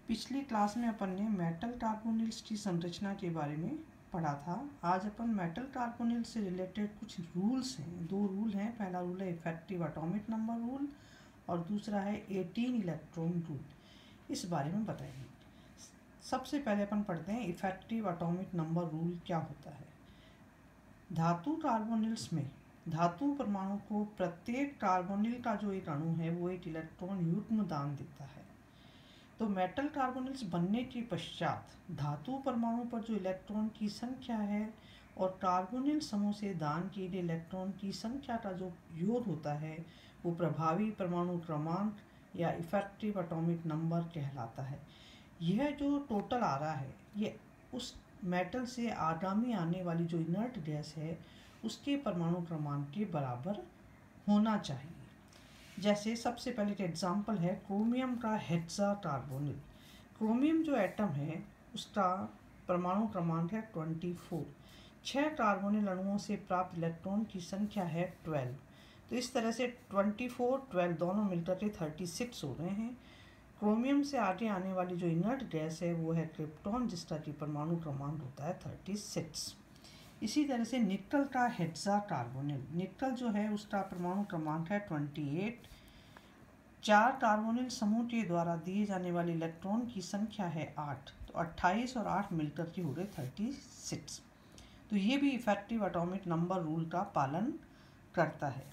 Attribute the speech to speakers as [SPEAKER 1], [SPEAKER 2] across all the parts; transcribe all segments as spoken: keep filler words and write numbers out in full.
[SPEAKER 1] पिछली क्लास में अपन ने मेटल कार्बोनिल्स की संरचना के बारे में पढ़ा था। आज अपन मेटल कार्बोनिल्स से रिलेटेड कुछ रूल्स हैं, दो रूल हैं। पहला रूल है इफेक्टिव एटॉमिक नंबर रूल और दूसरा है एटीन इलेक्ट्रॉन रूल। इस बारे में बताएंगे। सबसे पहले अपन पढ़ते हैं इफेक्टिव एटॉमिक नंबर रूल क्या होता है। धातु कार्बोनिल्स में धातु परमाणु को प्रत्येक कार्बोनिल का जो एक अणु है वो एक इलेक्ट्रॉन युग्म दान देता है। तो मेटल कार्बोनिल्स बनने के पश्चात धातु परमाणु पर जो इलेक्ट्रॉन की संख्या है और कार्बोनिल समूह से दान किए गए इलेक्ट्रॉन की संख्या का जो योग होता है वो प्रभावी परमाणु क्रमांक या इफेक्टिव एटॉमिक नंबर कहलाता है। यह जो टोटल आ रहा है ये उस मेटल से आगामी आने वाली जो इनर्ट गैस है उसके परमाणु क्रमांक के बराबर होना चाहिए। जैसे सबसे पहले एक एग्जाम्पल है क्रोमियम का हेक्सा कार्बोनिल। क्रोमियम जो एटम है उसका परमाणु क्रमांक है चौबीस। छह कार्बोनिल अणुओं से प्राप्त इलेक्ट्रॉन की संख्या है बारह। तो इस तरह से चौबीस बारह दोनों मिलकर के छत्तीस हो रहे हैं। क्रोमियम से आगे आने वाली जो इनर्ट गैस है वो है क्रिप्टॉन, जिसका कि परमाणु क्रमांक होता है छत्तीस। इसी तरह से निकल का हेक्सा कार्बोनिल। निकल जो है उसका परमाणु क्रमांक है अट्ठाईस। चार कार्बोनिल समूह के द्वारा दिए जाने वाले इलेक्ट्रॉन की संख्या है आठ। तो अट्ठाईस और आठ मिलकर के हो गए छत्तीस। तो ये भी इफेक्टिव एटॉमिक नंबर रूल का पालन करता है।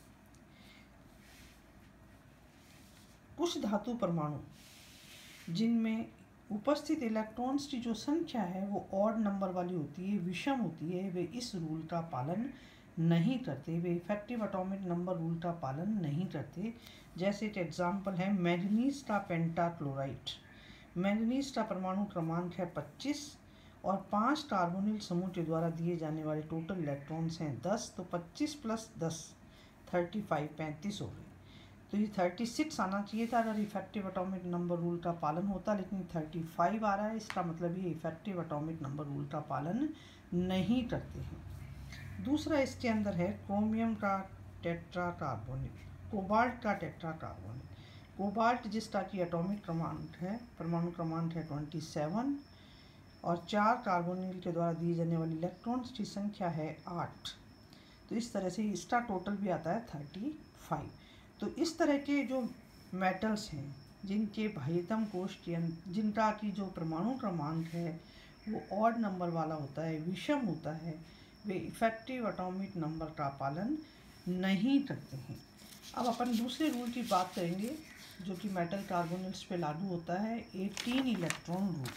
[SPEAKER 1] कुछ धातु परमाणु जिनमें उपस्थित इलेक्ट्रॉन्स की जो संख्या है वो ऑड नंबर वाली होती है, विषम होती है, वे इस रूल का पालन नहीं करते, वे इफेक्टिव एटॉमिक नंबर रूल का पालन नहीं करते। जैसे एक एग्जाम्पल है मैंगनीज का पेंटाक्लोराइड। मैंगनीज का परमाणु क्रमांक है पच्चीस और पांच कार्बोनिल समूह के द्वारा दिए जाने वाले टोटल इलेक्ट्रॉन्स हैं दस। तो पच्चीस प्लस दस पैंतीस, पैंतीस हो गए। तो ये छत्तीस आना चाहिए था अगर इफेक्टिव एटॉमिक नंबर रूल का पालन होता, लेकिन पैंतीस आ रहा है। इसका मतलब ये इफेक्टिव एटॉमिक नंबर रूल का पालन नहीं करते हैं। दूसरा इसके अंदर है क्रोमियम का टेट्रा कार्बोनिल, कोबाल्ट का टेट्रा कार्बोनिल। कोबाल्ट जिसका कि एटॉमिक क्रमांक है परमाणु क्रमांक है सत्ताईस और चार कार्बोनिल के द्वारा दिए जाने वाली इलेक्ट्रॉन्स की संख्या है आठ। तो इस तरह से इसका टोटल भी आता है पैंतीस। तो इस तरह के जो मेटल्स हैं जिनके बाह्यतम कोश के जिनका की जो परमाणु क्रमांक है वो ऑड नंबर वाला होता है, विषम होता है, वे इफेक्टिव एटॉमिक नंबर का पालन नहीं करते हैं। अब अपन दूसरे रूल की बात करेंगे जो कि मेटल कार्बोनिल्स पे लागू होता है, eighteen electron rule.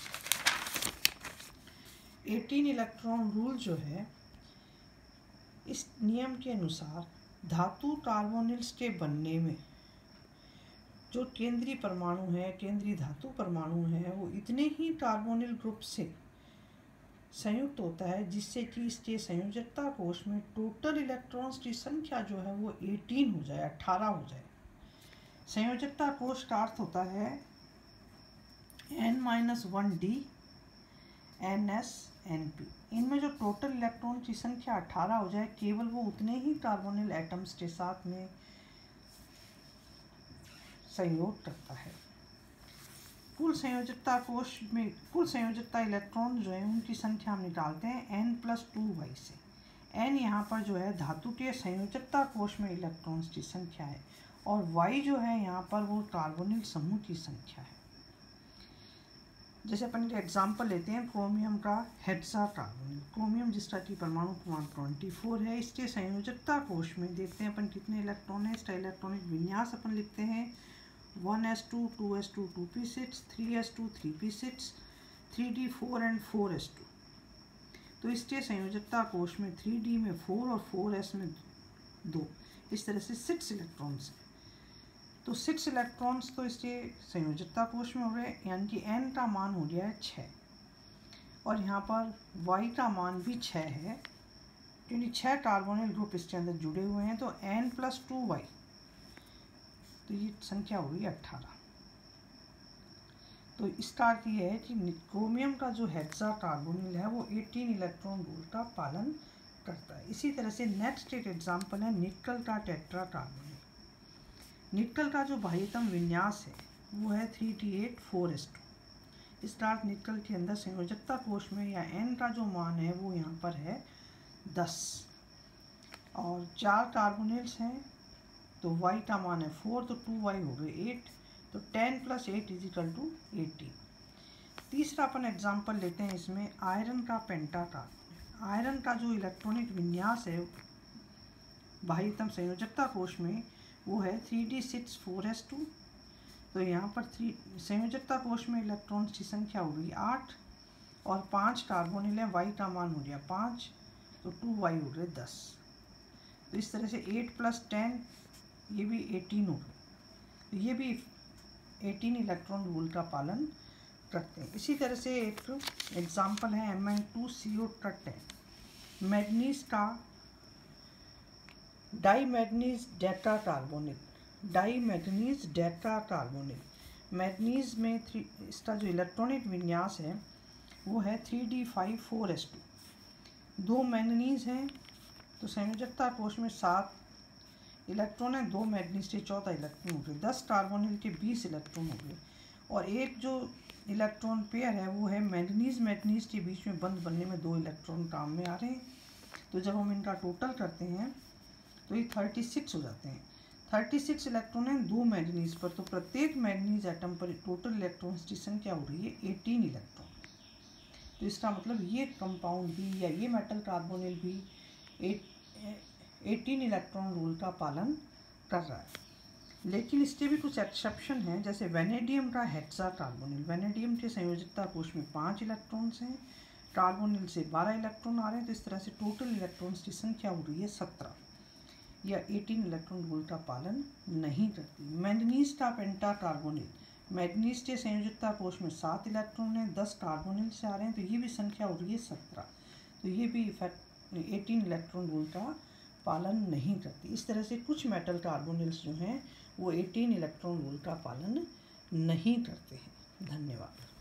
[SPEAKER 1] Eighteen electron rule जो है इस नियम के अनुसार धातु कार्बोनिल्स के बनने में जो केंद्रीय परमाणु है, केंद्रीय धातु परमाणु है, वो इतने ही कार्बोनिल ग्रुप से संयुक्त होता है जिससे कि इसके संयोजकता कोश में टोटल इलेक्ट्रॉन्स की संख्या जो है वो अठारह हो जाए, अठारह हो जाए। संयोजकता कोश का अर्थ होता है n minus one d n s n p. इनमें जो टोटल इलेक्ट्रॉन की संख्या अठारह हो जाए, केवल वो उतने ही कार्बोनिल एटम्स के साथ में संयोग करता है। कुल संयोजकता कोश में कुल संयोजकता इलेक्ट्रॉन जो है उनकी संख्या हम निकालते हैं एन प्लस टू वाई से। एन यहाँ पर जो है धातु के संयोजकता कोश में इलेक्ट्रॉन्स की संख्या है और वाई जो है यहाँ पर वो कार्बोनिल समूह की संख्या है। जैसे अपन एग्जाम्पल लेते हैं क्रोमियम का हेक्सा कार्बोनिल। क्रोमियम जिसका कि परमाणु क्रमांक चौबीस है, इसके संयोजकता कोश में देखते हैं अपन कितने इलेक्ट्रॉन है। इसका इलेक्ट्रॉनिक विन्यास अपन लिखते हैं one s two, two s two, two p six, three s two, three p six, three d four and four s two. तो इसके संयोजकता कोश में थ्री डी में फोर और फोर एस में दो, इस तरह से सिक्स इलेक्ट्रॉन्स हैं। तो सिक्स इलेक्ट्रॉन्स तो इसके संयोजकता कोश में हो गए, यानी कि एन का मान हो गया है छः और यहाँ पर वाई का मान भी छः है क्योंकि छः कार्बोनिल ग्रुप इसके अंदर जुड़े हुए हैं। तो एन प्लस टू वाई, तो ये संख्या हो गई अट्ठारह। तो इसका अर्थ ये है कि क्रोमियम का जो हेक्सा कार्बोनिल है वो अठारह इलेक्ट्रॉन रूल का पालन करता है। इसी तरह से नेक्स्ट एक एग्जाम्पल है निकल का टेट्रा कार्बोनिल। निकल का जो बाह्यतम विन्यास है वो है three d eight four s two. इस डार्क निकल के अंदर संयोजकता कोश में या एन का जो मान है वो यहाँ पर है दस, और चार कार्बोनिल्स हैं तो वाई का मान है फोर, तो टू वाई हो गए एट, तो ten plus eight is equal to eighteen. तीसरा अपन एग्जांपल लेते हैं इसमें आयरन का पेंटाटार्बोनिल। आयरन का जो इलेक्ट्रॉनिक विन्यास है बाह्यतम संयोजकता कोश में वो है three d six four s two. तो यहाँ पर थ्री संयोजकता कोश में इलेक्ट्रॉन्स की संख्या हो गई आठ, और पाँच कार्बोनिल है, वाई का मान हो गया पाँच, तो टू वाई हो गए दस। तो इस तरह से एट प्लस टेन ये भी एटीन हो गए, तो ये भी एटीन इलेक्ट्रॉन रूल का पालन करते हैं। इसी तरह से एक एग्जांपल है M N two C O ten. Manganese का di manganese deca carbonyl, di manganese deca carbonyl. Manganese में थ्री इसका जो इलेक्ट्रॉनिक विन्यास है वो है three d five four s two. दो मैग्नीज हैं तो संयोजकता कोश में सात इलेक्ट्रॉन है, दो मैग्नीज के चौदह इलेक्ट्रॉन हो गए, दस कार्बोनिल के बीस इलेक्ट्रॉन हो गए, और एक जो इलेक्ट्रॉन पेयर है वो है मैग्नीज मैग्नीज के बीच में बंद बनने में दो इलेक्ट्रॉन काम में आ रहे हैं। तो जब हम इनका टोटल करते हैं तो ये थर्टी सिक्स हो जाते हैं। थर्टी सिक्स इलेक्ट्रॉन है दो मैग्नीज पर, तो प्रत्येक मैग्नीज एटम पर टोटल इलेक्ट्रॉन्स की संख्या हो रही है एटीन इलेक्ट्रॉन। तो इसका मतलब ये कंपाउंड भी या ये मेटल कार्बोनिल भी एटीन इलेक्ट्रॉन रूल का पालन कर रहा है। लेकिन इसके भी कुछ एक्सेप्शन हैं, जैसे वेनेडियम का हेक्सा कार्बोनिल। वेनेडियम के संयोजकता कोश में पाँच इलेक्ट्रॉन्स हैं, कार्बोनिल से बारह इलेक्ट्रॉन आ रहे हैं, तो इस तरह से टोटल इलेक्ट्रॉन्स की संख्या हो रही है सत्रह, या एटीन इलेक्ट्रॉन रूल का पालन नहीं करती। मैंगनीज का पेंटा कार्बोनिल, मैंगनीज के संयोजकता कोश में सात इलेक्ट्रॉन हैं, दस कार्बोनिल से आ रहे हैं, तो ये भी संख्या हो रही है सत्रह, तो ये भी इफेक्ट एटीन इलेक्ट्रॉन रूल का पालन नहीं करती। इस तरह से कुछ मेटल कार्बोनिल्स जो हैं वो एटीन इलेक्ट्रॉन रूल का पालन नहीं करते हैं। धन्यवाद।